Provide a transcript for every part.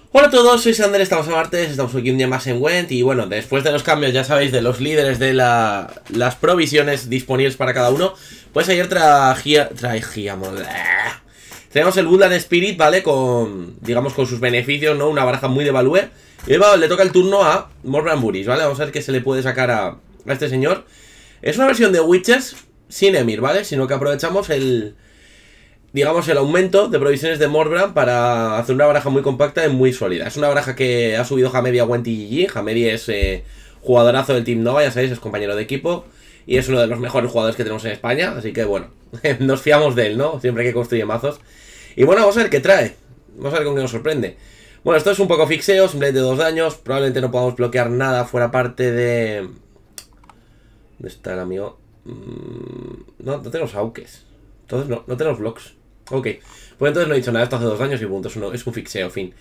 Hola a todos, soy Sander, estamos a martes, estamos aquí un día más en Gwent. Y bueno, después de los cambios, ya sabéis, de los líderes de las provisiones disponibles para cada uno, pues ayer traíamos el Woodland Spirit, ¿vale? Con, digamos, con sus beneficios, ¿no? Una baraja muy de value. Y le toca el turno a Morbran Burris, ¿vale? Vamos a ver qué se le puede sacar a este señor. Es una versión de Witches sin Emir, ¿vale? Sino que aprovechamos el aumento de provisiones de Morbran para hacer una baraja muy compacta y muy sólida. Es una baraja que ha subido Hamedi a Gwent y GG. Hamedi es jugadorazo del Team Nova, ya sabéis, es compañero de equipo y es uno de los mejores jugadores que tenemos en España, así que bueno, nos fiamos de él, ¿no? Siempre que construye mazos. Y bueno, vamos a ver qué trae. Vamos a ver con qué nos sorprende. Bueno, esto es un poco fixeo, simplemente 2 daños. Probablemente no podamos bloquear nada fuera parte de... ¿Dónde está el amigo? No tenemos auques. Entonces no tenemos blocks. Ok, pues entonces no he dicho nada, esto hace 2 daños y punto, es un fixeo, fin.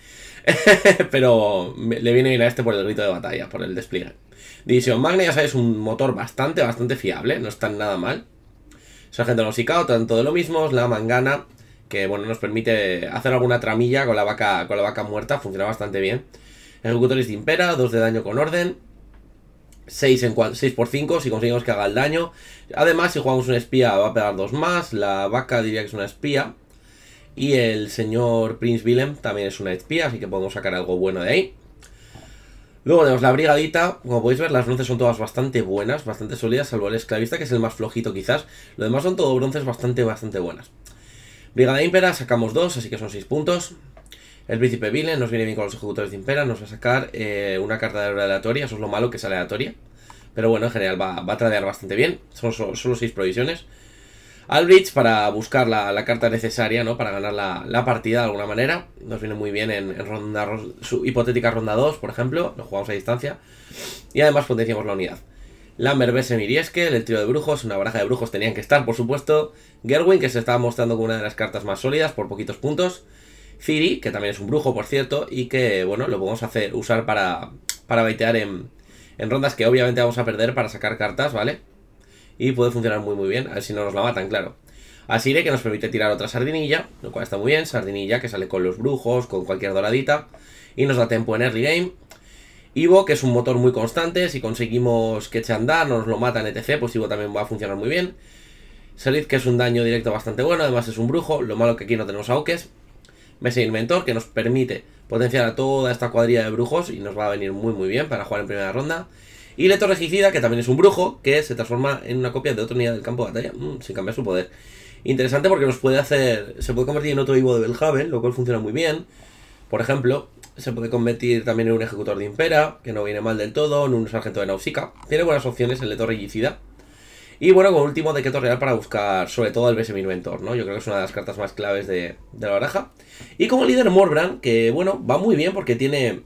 Pero le viene bien a este por el grito de batalla, por el despliegue. División Magna, ya sabes, un motor bastante fiable, no está nada mal. Sargento Nausicaa, tanto de lo mismo, la mangana, que bueno, nos permite hacer alguna tramilla con la vaca muerta, funciona bastante bien. Ejecutores de Impera, 2 de daño con orden. 6 por 5 si conseguimos que haga el daño. Además, si jugamos un espía va a pegar 2 más. La vaca diría que es una espía. Y el señor Prince Willem también es una espía, así que podemos sacar algo bueno de ahí. Luego tenemos la brigadita. Como podéis ver, las bronces son todas bastante buenas, bastante sólidas, salvo el esclavista, que es el más flojito quizás. Lo demás son todo bronces bastante buenas. Brigada Impera, sacamos 2, así que son 6 puntos. El príncipe Willem nos viene bien con los ejecutores de Impera. Nos va a sacar una carta de aleatoria. Eso es lo malo, que es aleatoria. Pero bueno, en general va a tradear bastante bien. Son solo 6 provisiones. Albrecht para buscar la carta necesaria, ¿no? Para ganar la partida de alguna manera. Nos viene muy bien en su hipotética ronda 2, por ejemplo. Lo jugamos a distancia. Y además potenciamos la unidad. Lambert Vesemir Eskel, el trío de brujos. Una baraja de brujos tenían que estar, por supuesto. Gerwin, que se estaba mostrando como una de las cartas más sólidas por poquitos puntos. Ciri, que también es un brujo, por cierto, y que, bueno, lo podemos usar para baitear en rondas que obviamente vamos a perder para sacar cartas, ¿vale? Y puede funcionar muy bien, a ver si no nos la matan, claro. Asire, que nos permite tirar otra sardinilla, lo cual está muy bien. Sardinilla que sale con los brujos, con cualquier doradita, y nos da tempo en early game. Ivo, que es un motor muy constante, si conseguimos que eche a andar, no nos lo matan, etc., pues Ivo también va a funcionar muy bien. Selith, que es un daño directo bastante bueno, además es un brujo, lo malo que aquí no tenemos aukes. Vesemir Mentor, que nos permite potenciar a toda esta cuadrilla de brujos y nos va a venir muy bien para jugar en primera ronda. Y Leto Regicida, que también es un brujo, que se transforma en una copia de otra unidad del campo de batalla, sin cambiar su poder. Interesante porque se puede convertir en otro Ivo de Belhaven, lo cual funciona muy bien. Por ejemplo, se puede convertir también en un ejecutor de Impera, que no viene mal del todo, en un sargento de Nausicaa. Tiene buenas opciones el Leto Regicida. Y bueno, con último Decreto Real para buscar sobre todo el Vesemir Mentor, ¿no? Yo creo que es una de las cartas más claves de la baraja. Y como líder Morbran, que bueno, va muy bien porque tiene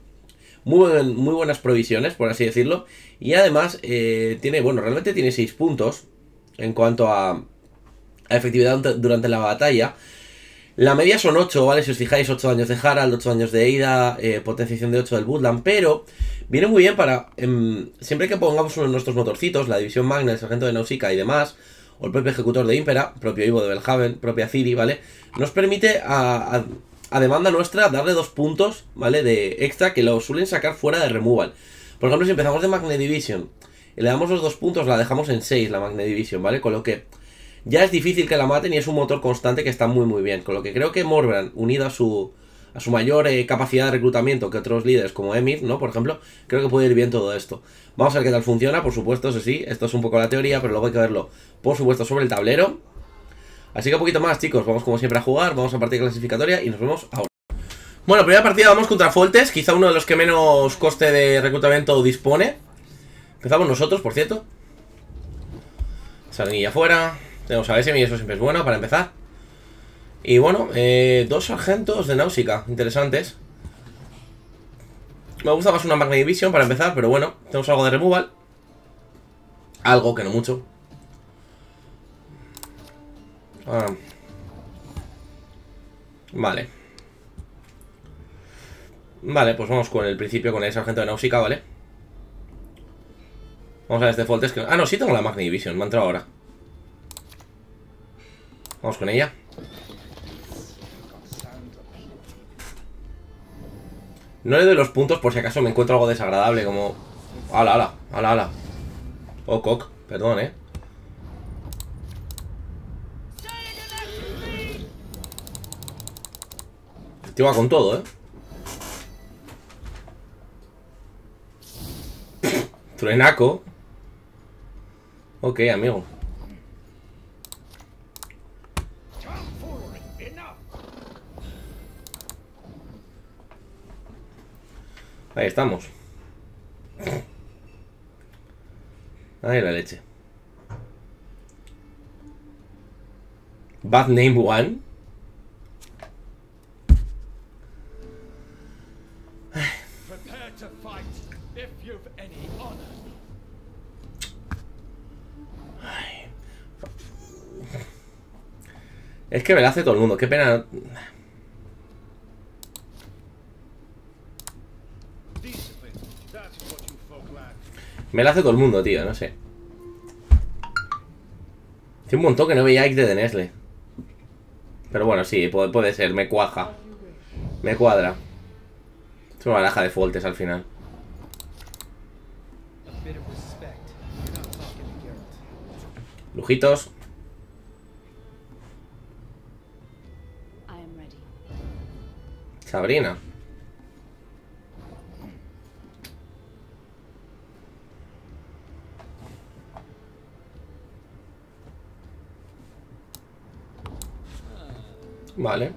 muy buenas provisiones, por así decirlo. Y además realmente tiene 6 puntos en cuanto a efectividad durante la batalla. La media son 8, ¿vale? Si os fijáis, 8 daños de Harald, 8 daños de Eida, potenciación de 8 del Woodland, pero viene muy bien para, siempre que pongamos uno de nuestros motorcitos, la división Magna, el sargento de Nausicaa y demás, o el propio ejecutor de Impera, propio Ivo de Belhaven, propia Ciri, ¿vale? Nos permite a demanda nuestra darle 2 puntos, ¿vale? De extra que lo suelen sacar fuera de removal. Por ejemplo, si empezamos de Magna Division y le damos los 2 puntos, la dejamos en 6, la Magna Division, ¿vale? Con lo que ya es difícil que la maten y es un motor constante que está muy bien. Con lo que creo que Morbran, unido a su mayor capacidad de reclutamiento que otros líderes como Emir, ¿no? Por ejemplo, creo que puede ir bien todo esto. Vamos a ver qué tal funciona, por supuesto, eso sí. Esto es un poco la teoría, pero luego hay que verlo, por supuesto, sobre el tablero. Así que un poquito más, chicos. Vamos como siempre a jugar, vamos a partida clasificatoria y nos vemos ahora. Bueno, primera partida vamos contra Foltest, quizá uno de los que menos coste de reclutamiento dispone. Empezamos nosotros, por cierto. Sardinilla fuera. Tenemos a Vesemir y eso siempre es bueno para empezar. Y bueno, 2 sargentos de Nausicaa, interesantes. Me gusta más una Magna Division para empezar, pero bueno, tenemos algo de removal. Algo, que no mucho. Vale. Vale, pues vamos con el principio, con el sargento de Nausicaa, ¿vale? Vamos a ver este Foltest que... Ah, no, sí tengo la Magna Division, me ha entrado ahora. Vamos con ella. No le doy los puntos por si acaso me encuentro algo desagradable, como... ¡Hala, hala! ¡Hala, hala! Oh, cock, perdón, El tío va con todo, Truenaco. Ok, amigo. Ahí estamos. Ahí la leche. Bad name one. Prepare to fight if you've any honor. Es que me la hace todo el mundo. Qué pena. Me la hace todo el mundo, tío. No sé. Hace un montón que no veía Ike de Denesle. Pero bueno, sí, puede ser. Me cuaja. Me cuadra. Es una baraja de Foltes al final. Lujitos. Sabrina. Vale.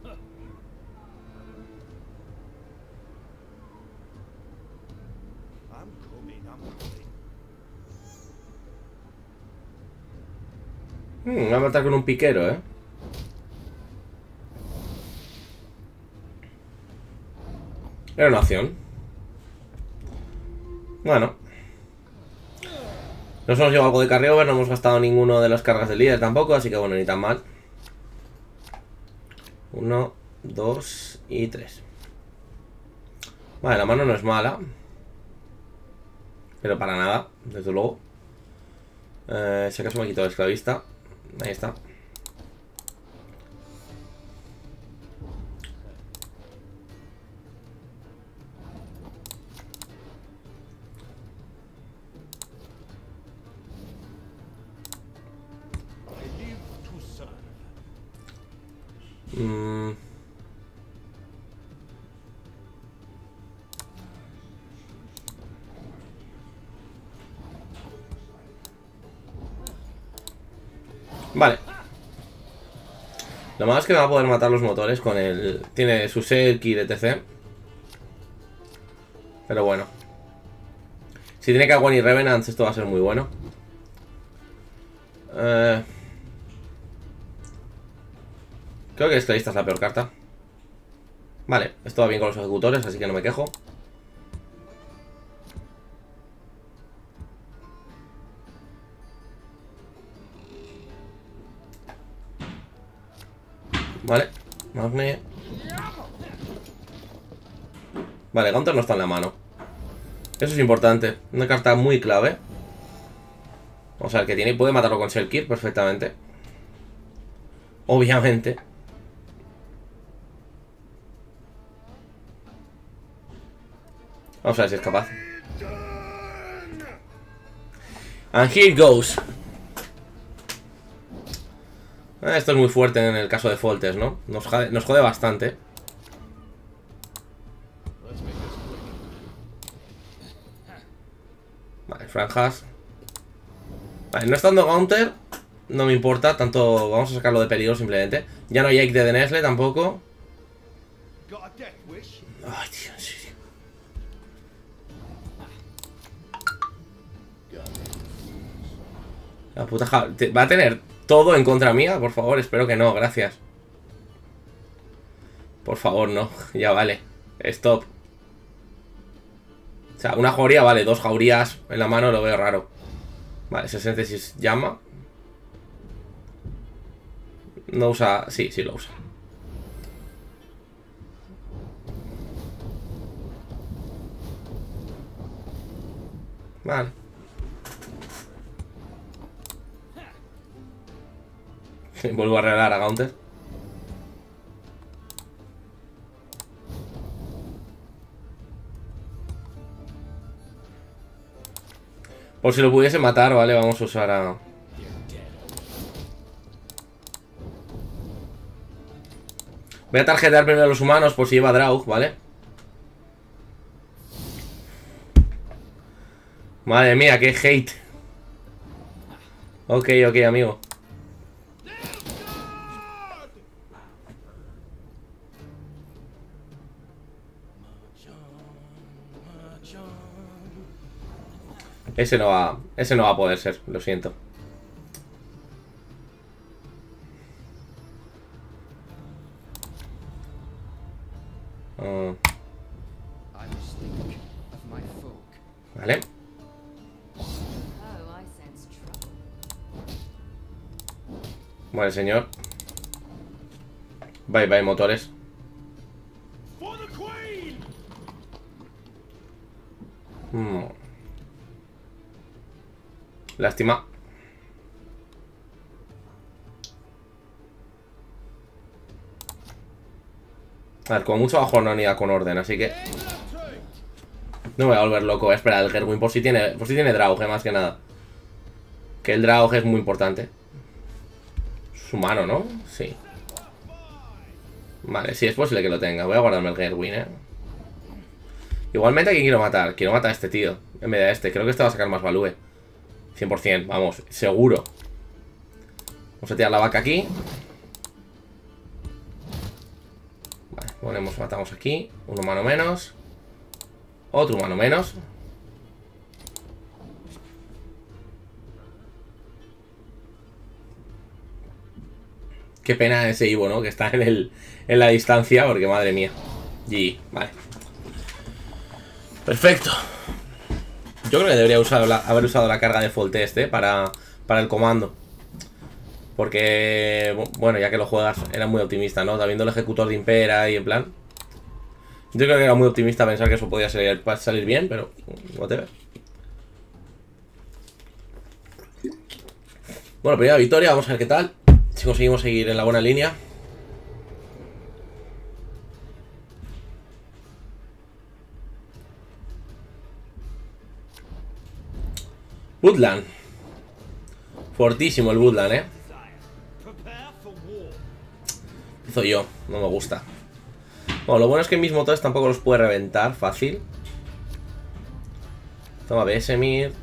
Va a matar con un piquero, Era una opción. Bueno. Nos hemos llevado algo de carryover, no hemos gastado ninguno de las cargas del líder tampoco, así que bueno, ni tan mal. 1, 2 y 3. Vale, la mano no es mala. Pero para nada, desde luego. Si acaso me quito el esclavista. Ahí está. Vale. Lo malo es que me va a poder matar los motores con el... Tiene su Selkir, etc. Pero bueno. Si tiene Kawan y Revenants, esto va a ser muy bueno. Creo que Esclavista es la peor carta. Vale, esto va bien con los ejecutores, así que no me quejo. Vale, Magne. Vale, Gaunter no está en la mano. Eso es importante. Una carta muy clave. O sea, el que tiene puede matarlo con Selkir perfectamente. Obviamente. Vamos a ver si es capaz. And here goes. Esto es muy fuerte en el caso de Foltes, ¿no? Nos jode bastante. Vale, franjas. Vale, no estando Gaunter, no me importa, tanto vamos a sacarlo de peligro simplemente. Ya no hay Ike de Denesle tampoco. Ay, tío, en serio. La puta ¿va a tener todo en contra mía? Por favor, espero que no, gracias. Por favor, no, ya vale. Stop. O sea, una jauría, vale, 2 jaurías en la mano lo veo raro. Vale, 66 llama. No usa... Sí, sí lo usa. Vale. Vuelvo a regalar a Gaunter. Por si lo pudiese matar, vale, vamos a usar a... Voy a tarjetear primero a los humanos por si lleva Draug, ¿vale? Madre mía, qué hate. Ok, amigo. Ese no va a poder ser, lo siento. Vale. Vale, señor. Bye, bye, motores. Lástima. A ver, como mucho bajo no ni con orden, así que no me voy a volver loco. Espera, el Gerwin por si tiene Draug, más que nada. Que el Draug es muy importante. Es humano, ¿no? Sí. Vale, sí, es posible que lo tenga. Voy a guardarme el Gerwin, Igualmente, ¿a quién quiero matar? Quiero matar a este tío en vez de a este. Creo que este va a sacar más value. 100%, vamos, seguro. Vamos a tirar la vaca aquí. Vale, matamos aquí. Un humano menos. Otro humano menos. Qué pena ese Ivo, ¿no? Que está en la distancia, porque madre mía. GG, vale. Perfecto. Yo creo que debería haber usado la carga de Foltest, para el comando. Porque, bueno, ya que lo juegas, era muy optimista, ¿no? Habiendo el ejecutor de Impera y en plan... Yo creo que era muy optimista pensar que eso podía salir bien, pero... whatever. Bueno, primera victoria, vamos a ver qué tal. Si conseguimos seguir en la buena línea. Woodland. Fortísimo el Woodland, Hizo yo, no me gusta. Bueno, lo bueno es que mis motores tampoco los puede reventar fácil. Toma Besemir.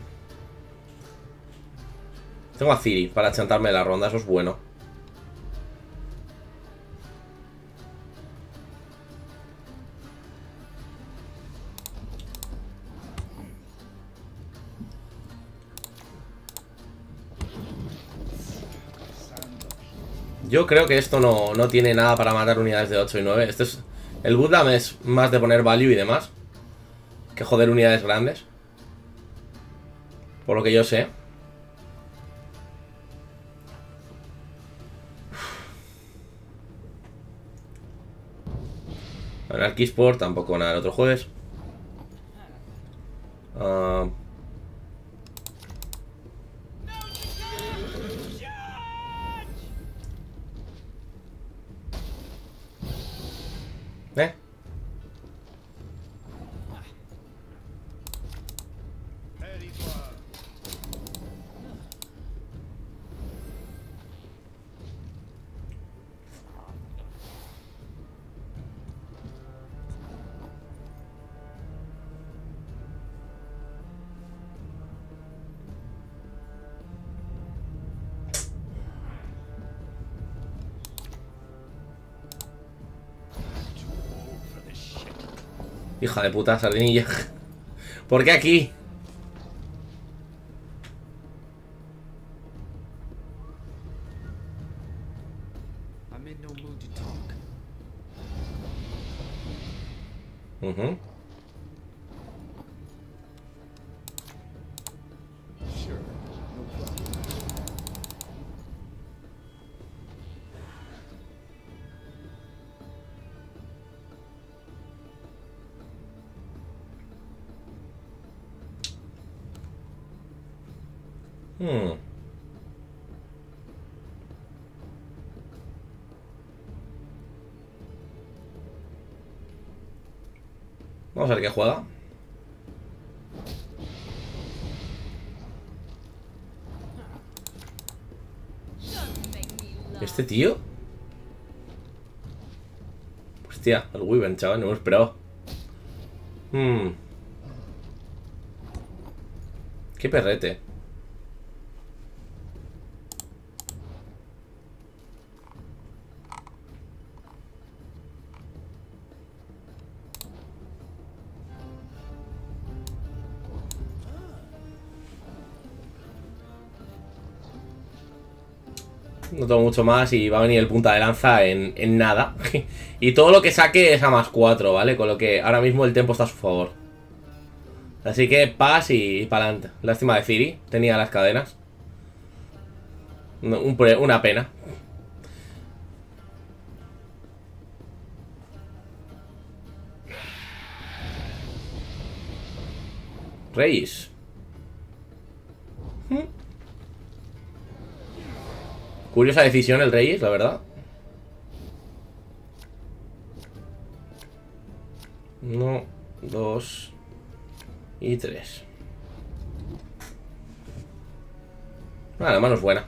Tengo a Ciri para chantarme la ronda, eso es bueno. Yo creo que esto no tiene nada para matar unidades de 8 y 9. El Woodland es más de poner value y demás que joder unidades grandes. Por lo que yo sé. Anarchisport tampoco nada el otro jueves. Hija de puta, sardinilla. ¿Por qué aquí? Vamos a ver qué juega. ¿Este tío? Hostia, el Wyvern, chaval, no me lo esperaba. Qué perrete. No tengo mucho más y va a venir el punta de lanza en nada. Y todo lo que saque es a +4, ¿vale? Con lo que ahora mismo el tempo está a su favor. Así que paz y para adelante. Lástima de Ciri, tenía las cadenas. Una pena. Reyes. Curiosa decisión el Reyes, la verdad. 1, 2 y 3. La mano es buena.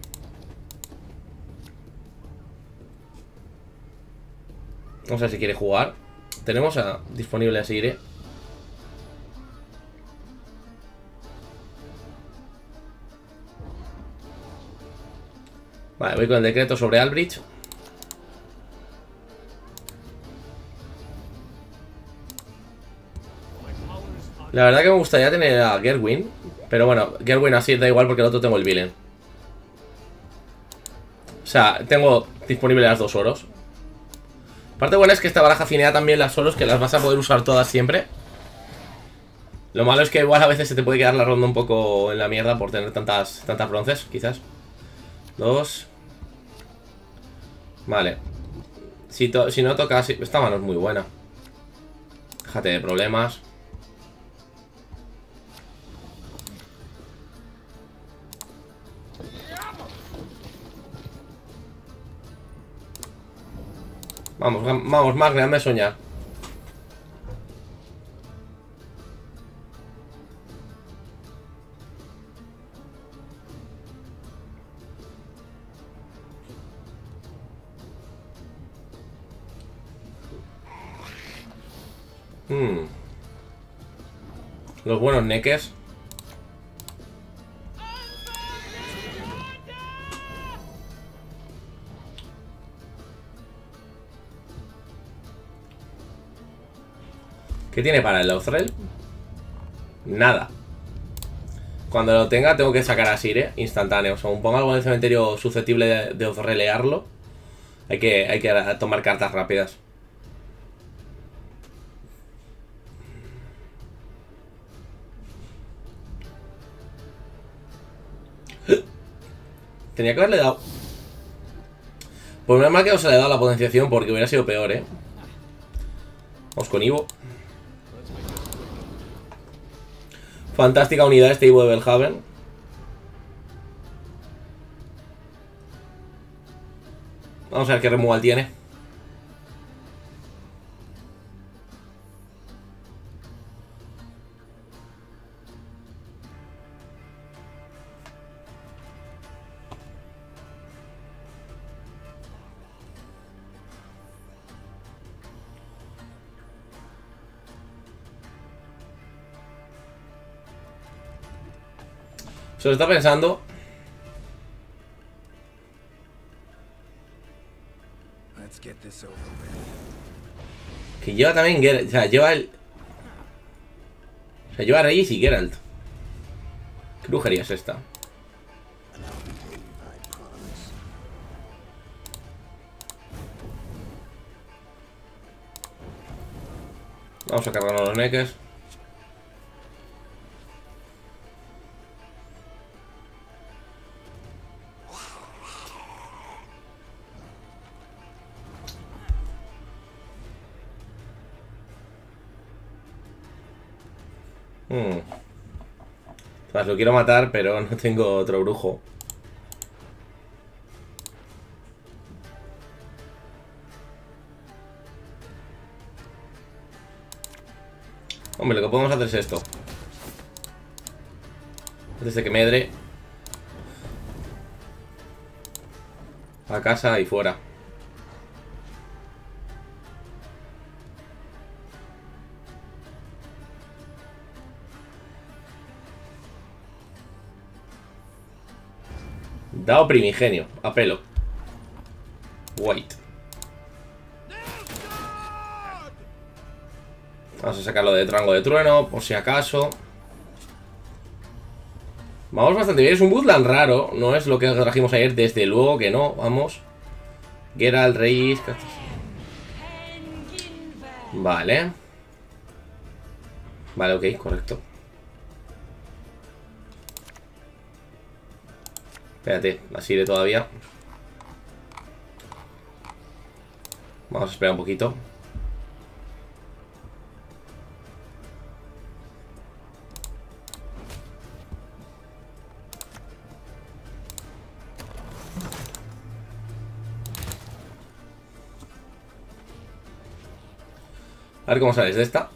Vamos a ver si quiere jugar. Tenemos disponible a Sire. Vale, voy con el decreto sobre Albrecht. La verdad que me gustaría tener a Gerwin. Pero bueno, Gerwin así da igual porque el otro tengo el Villain. O sea, tengo disponible las 2 oros. Parte buena es que esta baraja finea también las oros, que las vas a poder usar todas siempre. Lo malo es que igual a veces se te puede quedar la ronda un poco en la mierda por tener tantas bronces, quizás. 2. Vale. Si no tocas... Esta mano es muy buena. Déjate de problemas. Vamos, Magna, hazme soñar. Los buenos neques. ¿Qué tiene para el Lothrel? Nada. Cuando lo tenga tengo que sacar a Sire instantáneo. O sea, ponga algo en el cementerio susceptible de Lothrelearlo. Hay que tomar cartas rápidas. Tenía que haberle dado. Pues menos mal que no se le ha dado la potenciación, porque hubiera sido peor, ¿eh? Vamos con Ivo. Fantástica unidad este Ivo de Belhaven. Vamos a ver qué removal tiene. Se lo está pensando. Que lleva también Geralt. O sea, lleva el... O sea, lleva Reyes y Geralt. ¿Qué brujería es esta? Vamos a cargarnos los neques. Pues lo quiero matar, pero no tengo otro brujo. Hombre, lo que podemos hacer es esto. Antes de que medre. A casa y fuera. Dado primigenio, a pelo. Wait. Vamos a sacarlo de rango de trueno, por si acaso. Vamos bastante bien, es un Woodland raro. No es lo que trajimos ayer, desde luego que no. Vamos. Geralt, Reyes. Vale. Vale, ok, correcto. Espérate, así de todavía. Vamos a esperar un poquito. A ver cómo sales de esta.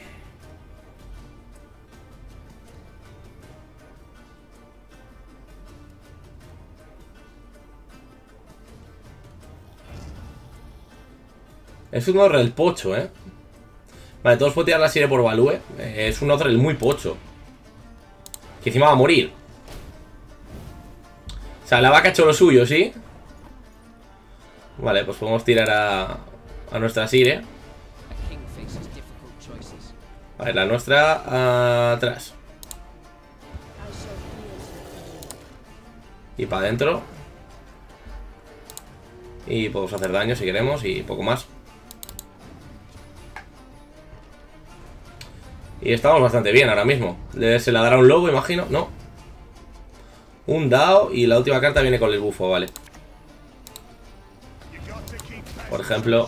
Es un Orrel pocho, ¿eh? Vale, todos puedo tirar la serie por Value. Es un Orrel muy pocho. Que encima va a morir. O sea, la vaca ha hecho lo suyo, ¿sí? Vale, pues podemos tirar a nuestra Sire. Vale, la nuestra atrás. Y para adentro. Y podemos hacer daño si queremos y poco más. Y estamos bastante bien ahora mismo. Se la dará un lobo, imagino. No. Un dao y la última carta viene con el bufo, vale. Por ejemplo.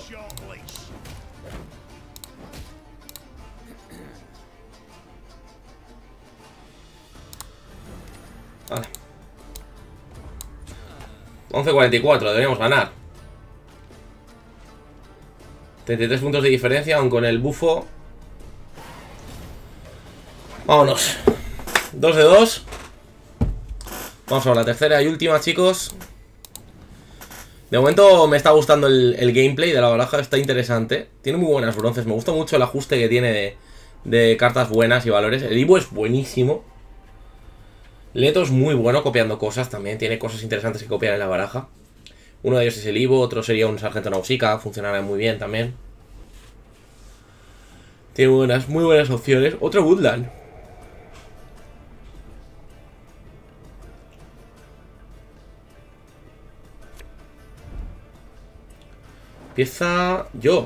Vale. 11.44, deberíamos ganar. 33 puntos de diferencia, aun con el bufo. Vámonos. 2 de 2. Vamos a la tercera y última, chicos. De momento me está gustando el gameplay de la baraja. Está interesante. Tiene muy buenas bronces. Me gusta mucho el ajuste que tiene de cartas buenas y valores. El Ivo es buenísimo. Leto es muy bueno copiando cosas también. Tiene cosas interesantes que copiar en la baraja. Uno de ellos es el Ivo. Otro sería un Sargento Nausicaa. Funcionará muy bien también. Tiene muy buenas opciones. Otro Woodland. Empieza yo.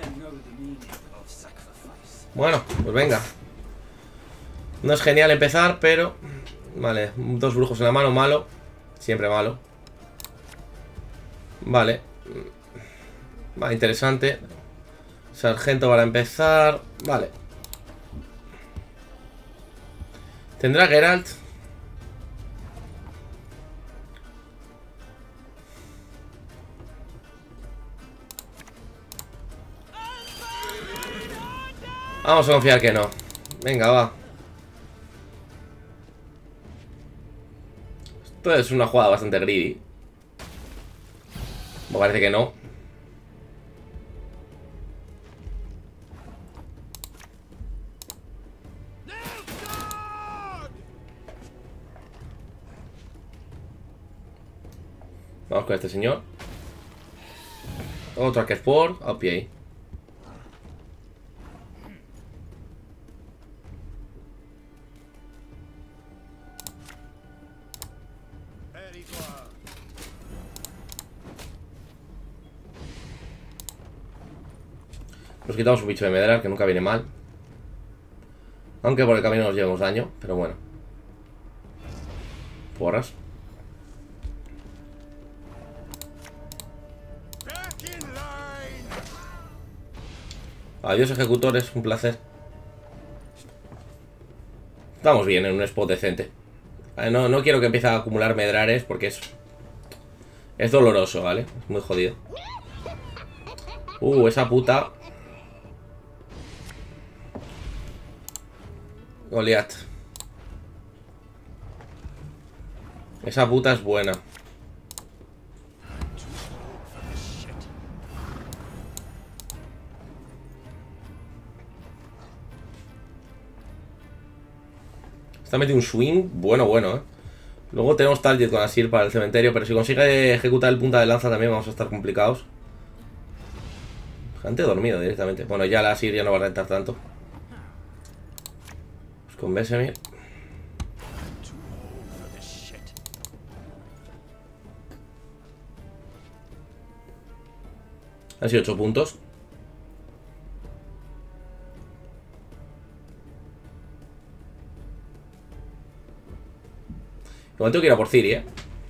Bueno, pues venga. No es genial empezar, pero... Vale, 2 brujos en la mano, malo. Siempre malo. Vale. Vale, interesante. Sargento para empezar. Vale. ¿Tendrá Geralt? Vamos a confiar que no. Venga, va. Esto es una jugada bastante greedy. Me parece que no. Vamos con este señor. Otro que Sport. A pie. Nos quitamos un bicho de medrar, que nunca viene mal. Aunque por el camino nos llevamos daño, pero bueno. Porras. Adiós, ejecutores, un placer. Estamos bien en un spot decente. No quiero que empiece a acumular medrares porque es doloroso, ¿vale? Es muy jodido. Esa puta. Goliath. Esa puta es buena. Está metido un swing bueno, ¿eh? Luego tenemos target con Asir para el cementerio, pero si consigue ejecutar el punta de lanza también vamos a estar complicados. Gente dormido directamente. Bueno, ya la Asir ya no va a rentar tanto. Pues con Vesemir. Han sido 8 puntos. Igual tengo que ir a por Ciri, ¿eh?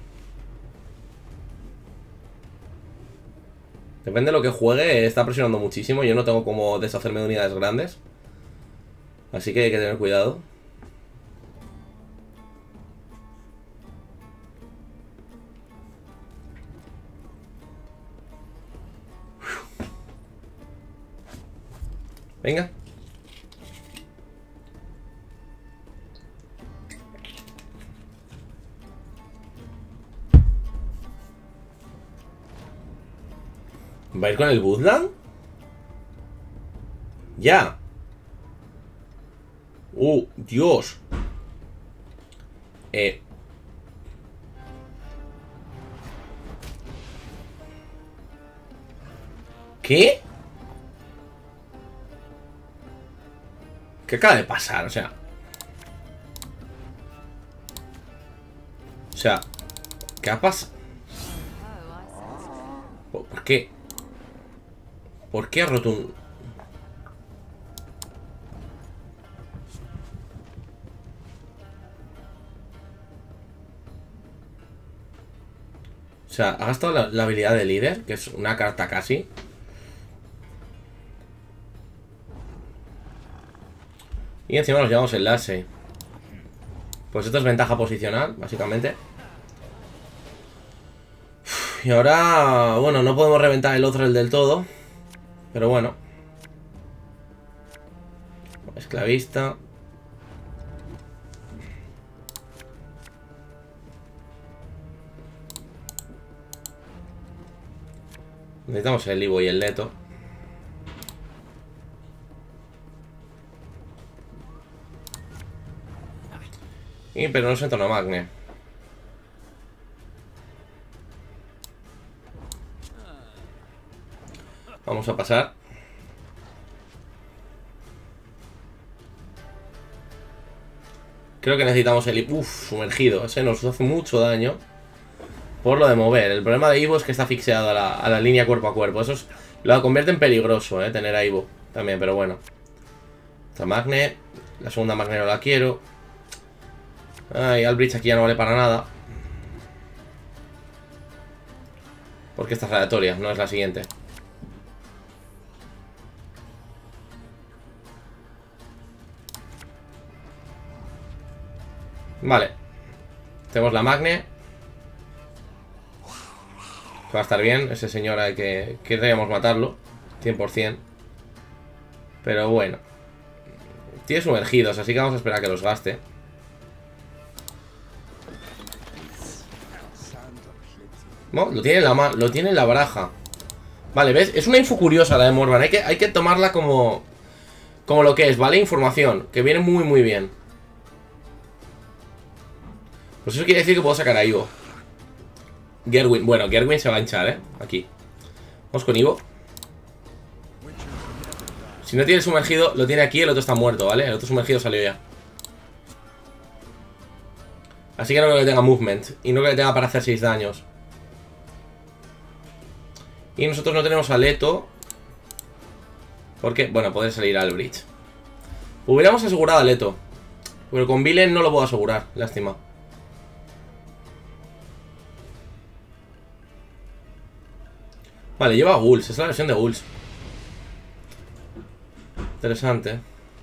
Depende de lo que juegue, está presionando muchísimo. Yo no tengo como deshacerme de unidades grandes. Así que hay que tener cuidado. Venga. ¿Va a ir con el Woodland? Ya. Dios. ¿Qué? ¿Qué acaba de pasar? O sea, ¿qué ha pasado? ¿Por qué? ¿Por qué ha roto un...? O sea, ha gastado la habilidad de líder, que es una carta casi. Y encima nos llevamos el Lassie. Pues esto es ventaja posicional, básicamente. Y ahora, bueno, no podemos reventar el otro, el del todo. Pero bueno. Esclavista. Necesitamos el Ivo y el Leto. Pero no siento una Magne. Vamos a pasar. Creo que necesitamos el Ivo. Uff, sumergido. Ese nos hace mucho daño. Por lo de mover. El problema de Ivo es que está asfixiado a la línea cuerpo a cuerpo. Eso es, lo convierte en peligroso, tener a Ivo también, pero bueno. Esta Magne. La segunda Magne no la quiero. Ay, Albrecht aquí ya no vale para nada. Porque esta es aleatoria, no es la siguiente. Vale. Tenemos la Magne. Va a estar bien. Ese señor hay que deberíamos matarlo 100%. Pero bueno. Tiene sumergidos, así que vamos a esperar a que los gaste. No, lo tiene en la baraja. Vale, ¿ves? Es una info curiosa la de Morvan. Hay que tomarla como lo que es, ¿vale? Información, que viene muy muy bien. Pues eso quiere decir que puedo sacar a Ivo. Gerwin, bueno, Gerwin se va a hinchar, aquí. Vamos con Ivo. Si no tiene sumergido, lo tiene aquí, el otro está muerto, ¿vale? El otro sumergido salió ya. Así que no creo que tenga movement. Y no creo que tenga para hacer 6 daños. Y nosotros no tenemos a Leto. Porque, bueno, puede salir al bridge. Hubiéramos asegurado a Leto. Pero con Vilen no lo puedo asegurar, lástima. Vale, lleva a Ghouls, es la versión de Ghouls. Interesante.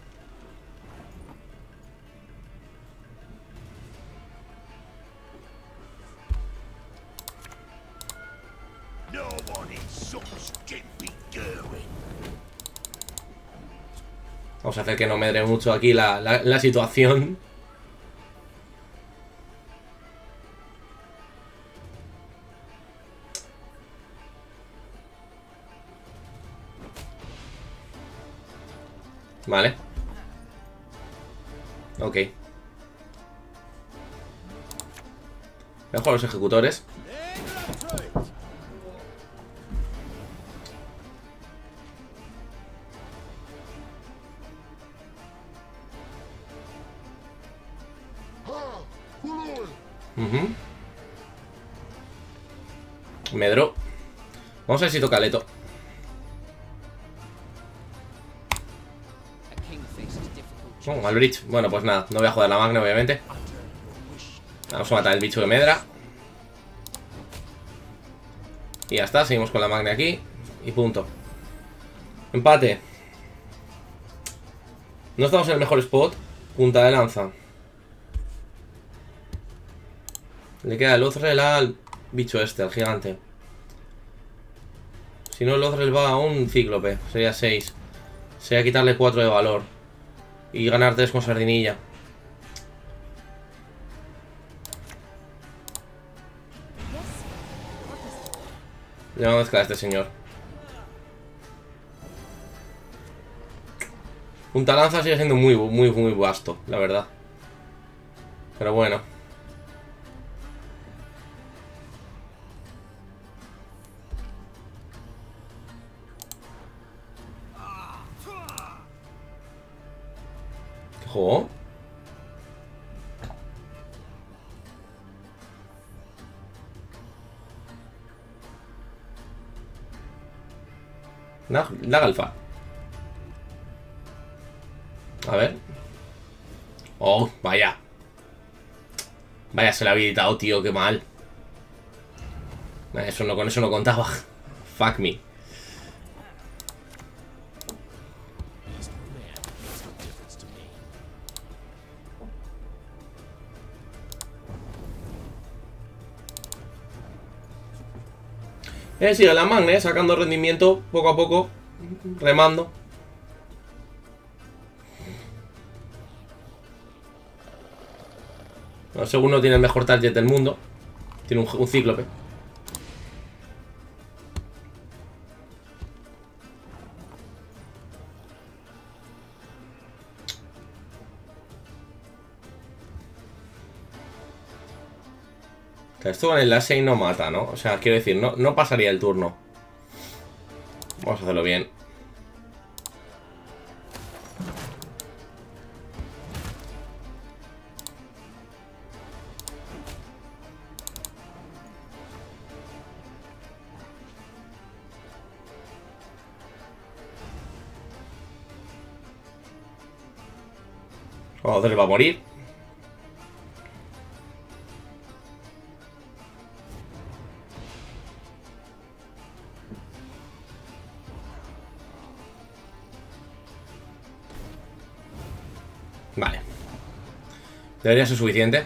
Vamos a hacer que no medre mucho aquí la situación. Vale. Ok. Voy a jugar los ejecutores. Medro. Vamos a ver si toca Leto. Al bridge. Bueno, pues nada, no voy a joder la magna, obviamente. Vamos a matar el bicho de Medra. Y ya está, seguimos con la magna aquí. Y punto. Empate. No estamos en el mejor spot. Punta de lanza. Le queda el Othrel al bicho este, al gigante. Si no, el Othrel va a un cíclope. Sería 6. Sería quitarle 4 de valor. Y ganar 3 con sardinilla. Le vamos a mezclar a este señor. Punta lanza sigue siendo muy vasto, la verdad. Pero bueno. ¿Qué juego? La Galfa. A ver. Oh, vaya. Vaya, se le ha habilitado, tío, qué mal. Eso no, con eso no contaba. Fuck me. Sigue la Magne, sacando rendimiento poco a poco, remando. Bueno, según no tiene el mejor target del mundo. Tiene un cíclope. Esto con el Lasei no mata, ¿no? O sea, quiero decir, no pasaría el turno. Vamos a hacerlo bien. Joder, va a morir. Vale. Debería ser suficiente.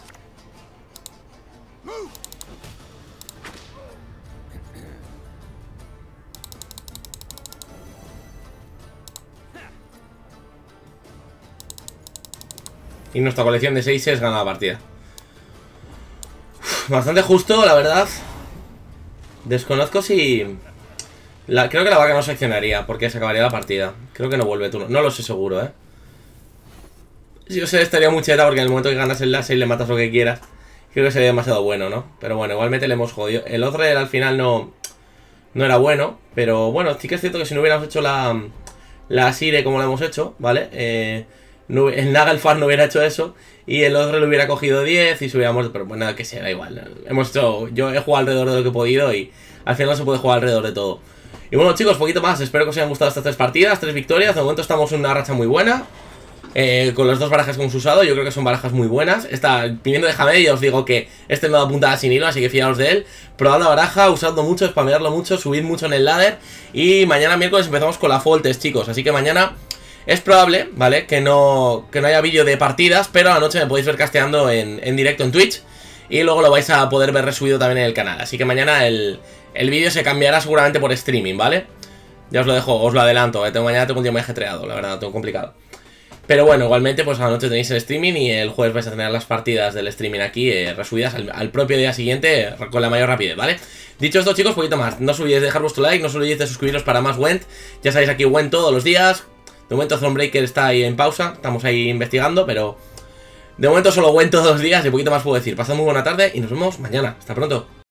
Y nuestra colección de 6 gana la partida. Bastante justo, la verdad. Desconozco si... Creo que la vaca no se accionaría porque se acabaría la partida. Creo que no vuelve turno. No lo sé seguro, ¿eh? Yo sé, estaría muy cheta porque en el momento que ganas el Lasei le matas lo que quieras. Creo que sería demasiado bueno, ¿no? Pero bueno, igualmente le hemos jodido. El otro al final no era bueno. Pero bueno, sí que es cierto que si no hubiéramos hecho la Sire como lo hemos hecho, ¿vale? El Nagelfar no hubiera hecho eso. Y el otro le hubiera cogido 10 y se hubiera muerto. Pero bueno, nada, que sea, da igual. Yo he jugado alrededor de lo que he podido y al final no se puede jugar alrededor de todo. Y bueno, chicos, poquito más. Espero que os hayan gustado estas 3 partidas, 3 victorias. De momento estamos en una racha muy buena. Con las 2 barajas que hemos usado, yo creo que son barajas muy buenas. Viniendo de Hamed, ya os digo que no da puntada sin hilo, así que fiaos de él. Probad la baraja, usadlo mucho, spamearlo mucho, subid mucho en el ladder. Y mañana miércoles empezamos con la Fall Test, chicos. Así que mañana es probable, ¿vale? Que no haya vídeo de partidas, pero a la noche me podéis ver casteando en directo en Twitch. Y luego lo vais a poder ver resubido también en el canal. Así que mañana el vídeo se cambiará seguramente por streaming, ¿vale? Ya os lo dejo, os lo adelanto, mañana tengo un día muy ajetreado, la verdad, tengo complicado. Pero bueno, igualmente pues a la noche tenéis el streaming y el jueves vais a tener las partidas del streaming aquí resubidas al propio día siguiente con la mayor rapidez, ¿vale? Dicho esto, chicos, poquito más. No os olvidéis de dejar vuestro like, no os olvidéis de suscribiros para más Gwent. Ya sabéis, aquí Gwent todos los días. De momento Thronebreaker está ahí en pausa, estamos ahí investigando, pero De momento solo Gwen todos los días y poquito más puedo decir. Pasad muy buena tarde y nos vemos mañana. Hasta pronto.